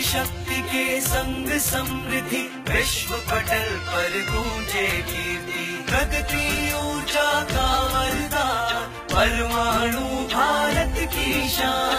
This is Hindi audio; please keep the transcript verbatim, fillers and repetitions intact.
शक्ति के संग समृद्धि, विश्व पटल पर गूंजे कीर्ति। प्रगति ऊर्जा का वरदान, परमाणु भारत की शान।